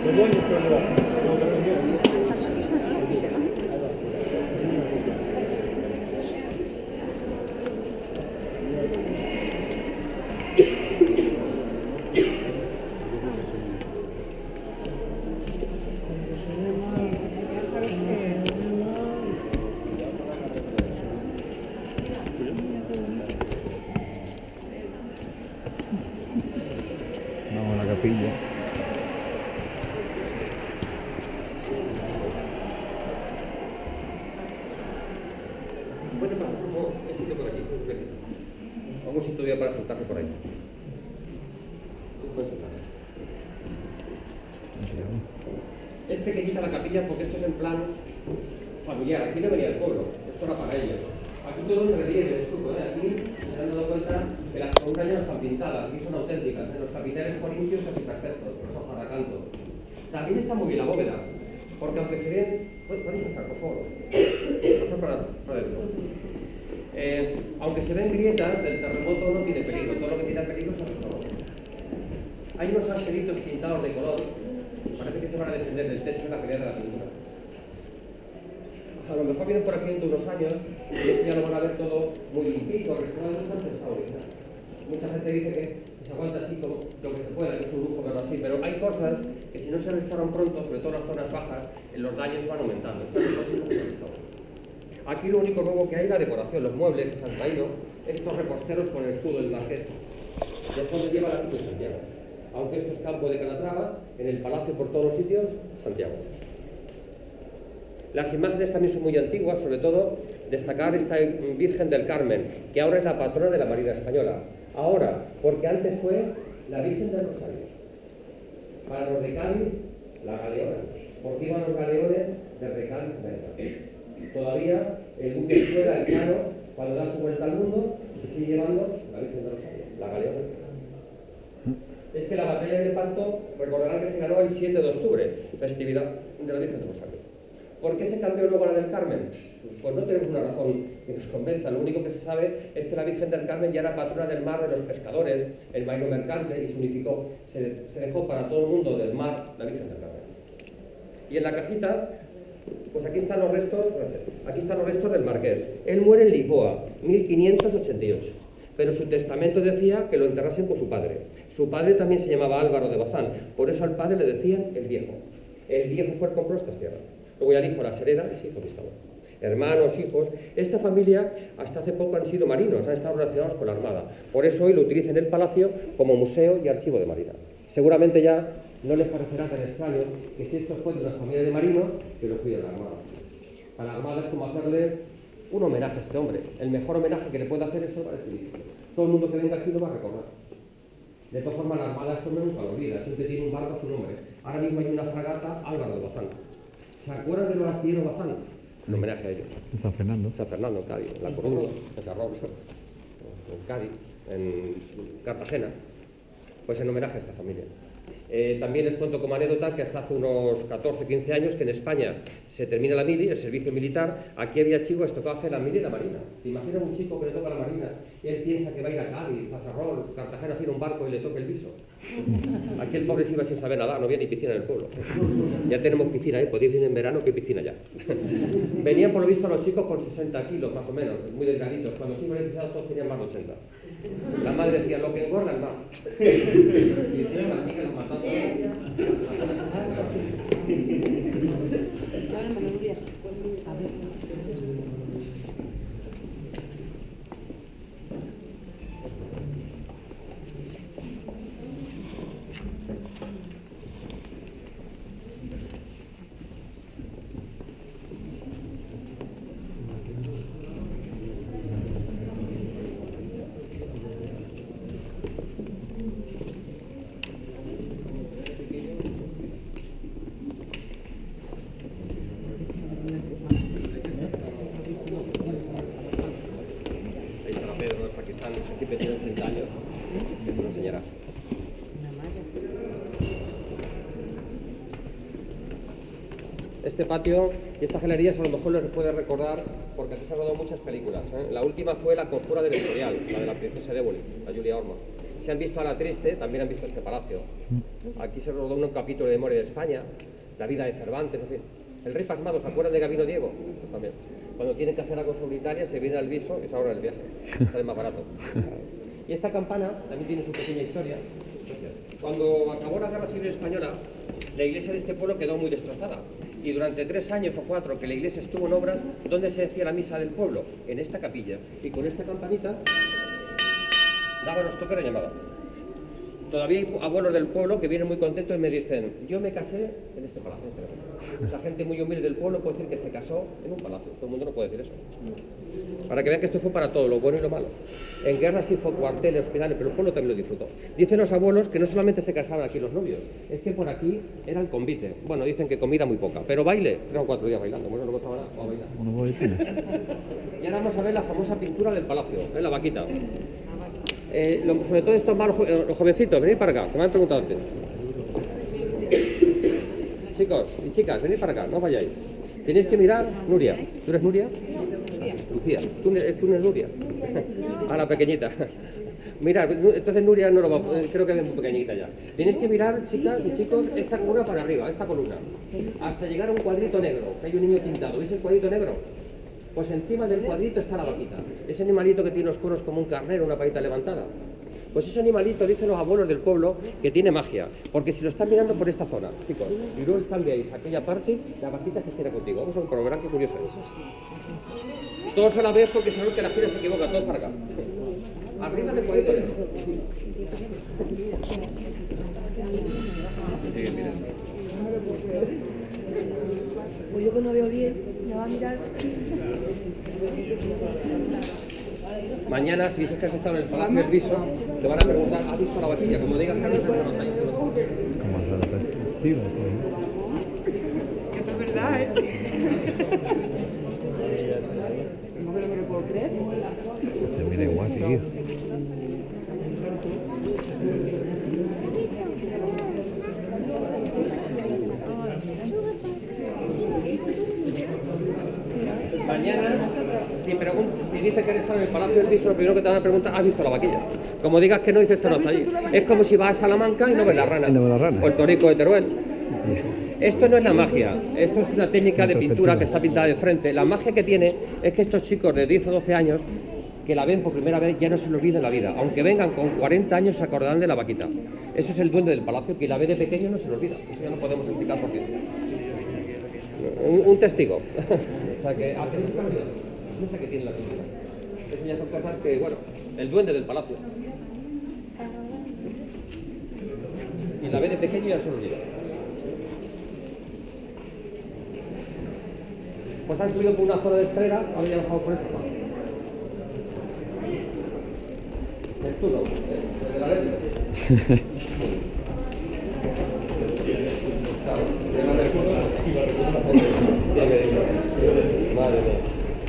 Vamos a la capilla. Puede pasar, por favor, el sitio por aquí. Algún sitio día para sentarse por ahí. Puedes sentar. Es pequeñita la capilla porque esto es en plan familiar. Aquí no venía el pueblo, esto era para ellos. Aquí todo en relieve, escudo, Aquí se han dado cuenta que las columnas ya no están pintadas, aquí son auténticas. Los capiteles corintios casi perfectos, los ojos a canto. También está muy bien la bóveda, porque aunque se ven... Podéis pasar, por favor. Pasar para adentro. Aunque se ven grietas, del terremoto no tiene peligro. Todo lo que tiene peligro es el restaurado. Hay unos angelitos pintados de color. Parece que se van a defender del techo en la pelea de la pintura. A lo mejor vienen por aquí dentro de unos años y esto ya lo van a ver todo muy limpito, restaurado en su estado original. Mucha gente dice que se aguanta así como lo que se pueda, que es un lujo verlo así, pero hay cosas que si no se restauran pronto, sobre todo en las zonas bajas, los daños van aumentando. Esto es lo que se restaura. Aquí lo único nuevo que hay es la decoración, los muebles que se han traído, estos reposteros con el escudo del marqués. De fondo lleva la cruz de Santiago. Aunque esto es campo de Calatrava, en el palacio por todos los sitios, Santiago. Las imágenes también son muy antiguas, sobre todo destacar esta Virgen del Carmen, que ahora es la patrona de la Marina Española. Ahora, porque antes fue la Virgen del Rosario. Para los de Cádiz, la galeona. Porque iban los galeones desde Cádiz a América. Todavía el buque fuera el Cano, cuando da su vuelta al mundo, se sigue llevando la Virgen del Rosario, la galeona. Es que la batalla de Lepanto, recordarán que se ganó el 7 de octubre, festividad de la Virgen del Rosario. ¿Por qué se cambió luego a la del Carmen? Pues no tenemos una razón que nos convenza. Lo único que se sabe es que la Virgen del Carmen ya era patrona del mar, de los pescadores, el marino mercante, y se unificó. Se dejó para todo el mundo del mar la Virgen del Carmen. Y en la cajita, pues aquí están los restos del marqués. Él muere en Lisboa, 1588. Pero su testamento decía que lo enterrasen con su padre. Su padre también se llamaba Álvaro de Bazán, por eso al padre le decían el viejo. El viejo fue el que compró estas tierras. Luego ya el hijo las hereda y se hizo conquistador. Hermanos, hijos. Esta familia hasta hace poco han sido marinos, han estado relacionados con la Armada. Por eso hoy lo utilizan el palacio como museo y archivo de marina. Seguramente ya no les parecerá tan extraño que si esto fue de una familia de marinos, que lo cuide la Armada. A la Armada es como hacerle un homenaje a este hombre. El mejor homenaje que le puede hacer es salvar este edificio. Todo el mundo que venga aquí lo va a recordar. De todas formas, la Armada este hombre nunca lo olvida, siempre tiene un barco a su nombre. Ahora mismo hay una fragata Álvaro de Bazán. ¿Se acuerdan de los astilleros Bazán? Un homenaje a ellos. San Fernando. San Fernando, en Cádiz, en La Coruña, en Ferrol, en Cádiz, en Cartagena. Pues en homenaje a esta familia. También les cuento como anécdota que hasta hace unos 14-15 años que en España se termina la mili, el servicio militar. Aquí había chicos que tocaba hacer la mili y la marina. ¿Te imaginas un chico que le toca la marina y él piensa que va a ir a Cádiz, a Ferrol, Cartagena, a hacer un barco y le toca el viso? Aquí el pobre se iba sin saber nadar, no había ni piscina en el pueblo. Ya tenemos piscina, podéis ir en verano, ¿qué piscina ya? Venían por lo visto los chicos con 60 kilos más o menos, muy delgaditos. Cuando se iban iniciados todos tenían más de 80. La madre decía, lo que engordan más. Y hicieron las migas, los mataron. Siempre tiene 80 años, que se lo enseñará. Este patio y estas galerías a lo mejor les puede recordar, porque aquí se han rodado muchas películas. La última fue La Conjura del Escorial, la de la princesa de Éboli, la Julia Ormond. si han visto a La Triste, también han visto este palacio. Aquí se rodó un capítulo de Memoria de España, la vida de Cervantes, en fin. El rey pasmado, ¿se acuerdan de Gabino Diego? Pues también. Cuando tienen que hacer algo sobre Italia, se viene al viso y se ahorra el viaje. Sale más barato. Y esta campana también tiene su pequeña historia. Cuando acabó la Guerra Civil Española, la iglesia de este pueblo quedó muy destrozada. Y durante 3 años o 4 que la iglesia estuvo en obras, ¿dónde se decía la misa del pueblo? En esta capilla. Y con esta campanita daban los toques de llamada. Todavía hay abuelos del pueblo que vienen muy contentos y me dicen, yo me casé en este palacio. La gente muy humilde del pueblo puede decir que se casó en un palacio. Todo el mundo no puede decir eso. Para que vean que esto fue para todo, lo bueno y lo malo. En guerra sí fue cuarteles, hospitales, pero el pueblo también lo disfrutó. Dicen los abuelos que no solamente se casaban aquí los novios, es que por aquí era el convite. Bueno, dicen que comida muy poca, pero baile, 3 o 4 días bailando. Bueno, luego estaban a bailar. Una boletina. Y ahora vamos a ver la famosa pintura del palacio, la vaquita. Sobre todo estos más los jovencitos, venid para acá, que me han preguntado antes. Chicos y chicas, venid para acá, no vayáis. Tenéis que mirar, Nuria. ¿Tú eres Nuria? Lucía. ¿Tú eres Nuria? A la pequeñita. Mira, entonces Nuria no lo va, creo que es muy pequeñita ya. Tenéis que mirar, chicas y chicos, esta columna para arriba, esta columna. Hasta llegar a un cuadrito negro, que hay un niño pintado. ¿Veis el cuadrito negro? Pues encima del cuadrito está la vaquita. Ese animalito que tiene los cuernos como un carnero, una patita levantada. Pues ese animalito, dicen los abuelos del pueblo, que tiene magia. Porque si lo están mirando por esta zona, chicos, y luego cambiáis aquella parte, la vaquita se gira contigo. Vamos a un programa, qué curioso es. Todos a la vez porque saben que la gira se equivoca, todos para acá. Arriba del cuadrito. Pues yo que no veo bien, me va a mirar. Mañana, si dices que has estado en el Palacio del Viso, te van a preguntar, ¿has visto la vaquilla? Como digas, Carlos, no lo hay. Como esa perspectiva. Que esto es verdad, ¿eh? No me lo puedo creer. Se mira igual seguido. Mañana, si dices que has estado en el Palacio del Viso, lo primero que te van a preguntar, ¿has visto la vaquilla? Como digas que no, dices que no está allí. Es como si vas a Salamanca y no ves la rana. Y no ves la rana. O el torico de Teruel. Esto no es la magia, esto es una técnica de pintura que está pintada de frente. La magia que tiene es que estos chicos de 10 o 12 años que la ven por primera vez ya no se les olvida en la vida. Aunque vengan con 40 años se acordarán de la vaquita. Eso es el duende del palacio, que la ve de pequeño no se le olvida. Eso ya no podemos explicar por qué. Un testigo. O sea que no sé qué tiene la pintura. Eso ya son cosas que, bueno, el duende del palacio. Y la ve de pequeño y ya se le olvida. Pues han subido por una zona de escalera, ahora ya han bajado por esta zona. Neptuno, de la verde. De la Neptuno, sí, madre mía.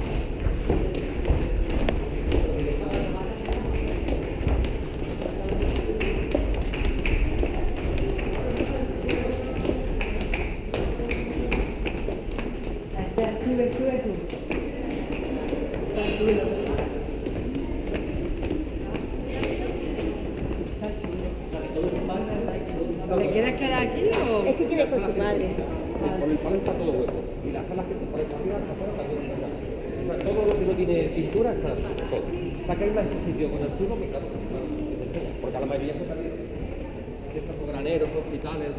¿Te quieres quedar aquí o...? Es que quiere con su madre. Por el palo está todo hueco. Y las alas que te pones arriba, afuera también están. O sea, todo lo que no tiene pintura está todo. O sea, que hay más sitio con el chulo que claro, que se enseña. Porque a la mayoría se sabe que estos son graneros, hospitales.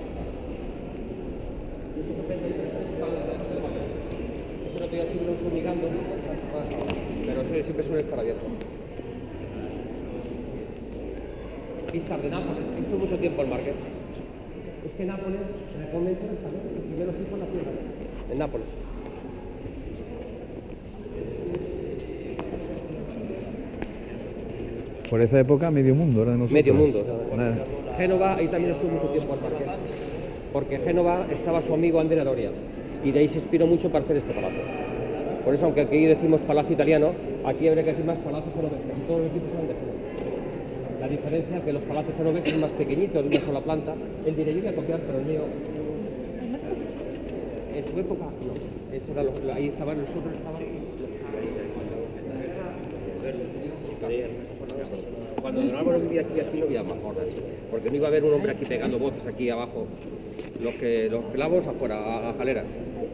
Pero que ya estuvieron fumigando, pero eso siempre suele estar abierto. Pistas de Nápoles, esto mucho tiempo el Marqués. Es que Nápoles, en el convento de español, los primeros hijos nacieron en Nápoles. Por esa época, medio mundo era de nosotros. Medio mundo. Nada. Génova, ahí también estuvo mucho tiempo el Marqués. Porque en Génova estaba su amigo Andrea Doria. Y de ahí se inspiró mucho para hacer este palacio. Por eso, aunque aquí decimos palacio italiano, aquí habría que decir más palacio genovés. Casi todos los equipos son de Génova. La diferencia es que los palacios genoveses son más pequeñitos, de una sola planta. El diré, yo voy a copiar, pero el mío... En su época, no. Eso era ahí estaban, los otros estaban... Cuando don Álvaro vivía aquí no había más gordas, porque no iba a haber un hombre aquí pegando voces aquí abajo, los clavos afuera, a jaleras.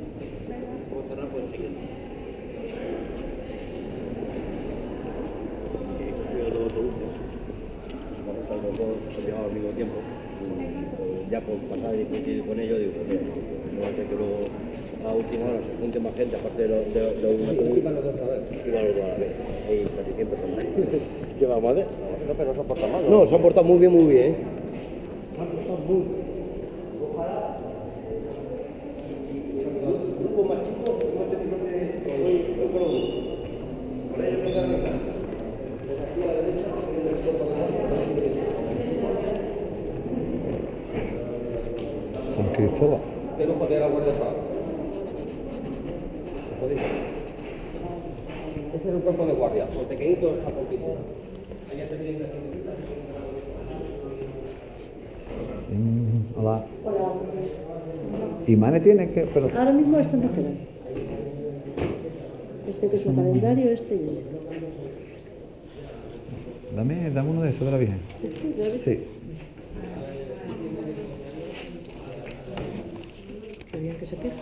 Al mismo tiempo, ya por pasar y coincidir con ellos, digo, pues mira, no hace que luego a última hora se junte más gente, aparte de una comunidad. Iban los dos a la vez. Iban los dos a la vez. Hay casi 100 personas. ¿Qué vamos a hacer? No, pero no se porta mal. No, se han portado muy bien, muy bien. Grupo más chico, no te digo que hoy con los grupos. Por ellos se cargan. San Cristóbal. Que no podía la Guardia Civil. No podía. Este era un cuerpo de guardia, por pequeñitos a poquito. Hola. ¿Y Mane tiene que...? Pero... Ahora mismo esto no queda. Este que es el calendario, este y este. Dame uno de esos de la Virgen. Sí. Qué bien que se queda.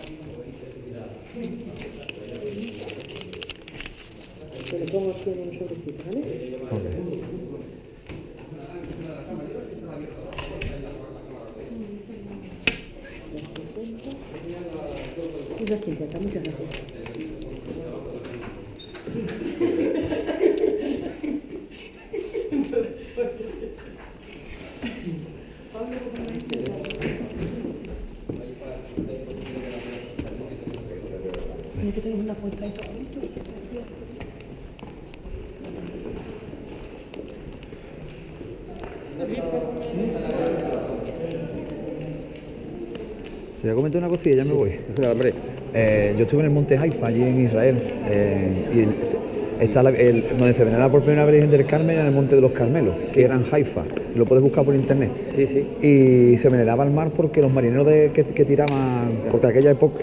Te lo pongo aquí en un sobrecito, ¿vale? Ok. Y 250, muchas gracias. Tiene que tener una puerta ahí todo bonito. Te voy a comentar una cosilla, ya me voy. No, hombre. Yo estuve en el monte Haifa, allí en Israel, está donde se veneraba por primera vez la Virgen del Carmen en el monte de los Carmelos, que era en Haifa. Lo puedes buscar por internet. Sí, sí. Y se veneraba al mar porque los marineros que tiraban, porque aquella época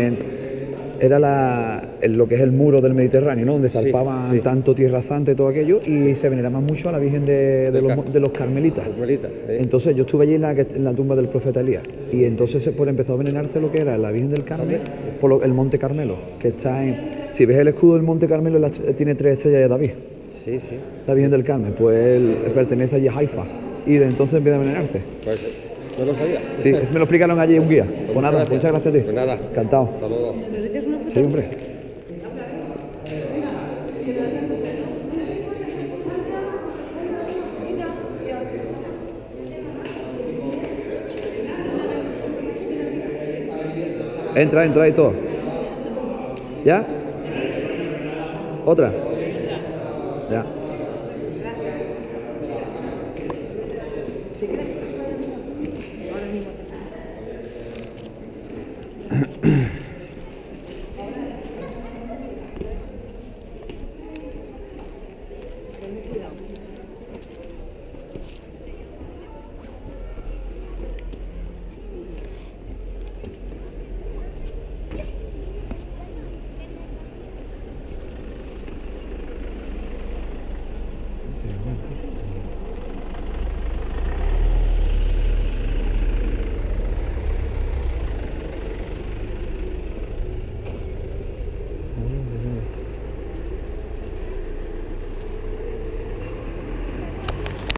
era lo que es el muro del Mediterráneo, ¿no? Donde zarpaban sí. tanto tierra santa y todo aquello, y se veneraba mucho a la Virgen de los Carmelitas. Carmelitas, Entonces yo estuve allí en la tumba del profeta Elías, y entonces pues empezó a venerarse lo que era la Virgen del Carmen por el Monte Carmelo, que está si ves el escudo del Monte Carmelo, tiene 3 estrellas de David, Sí, sí. la Virgen del Carmen, pues él pertenece allí a Haifa, y de entonces empieza a venerarse. Pues no lo sabía. Sí, me lo explicaron allí un guía. Pues nada, muchas gracias a ti. Pues nada. Encantado. Hasta luego. ¿Nos echas una foto? Sí, hombre. Entra y todo. ¿Ya? ¿Otra? Ya. Ahora mismo te sale.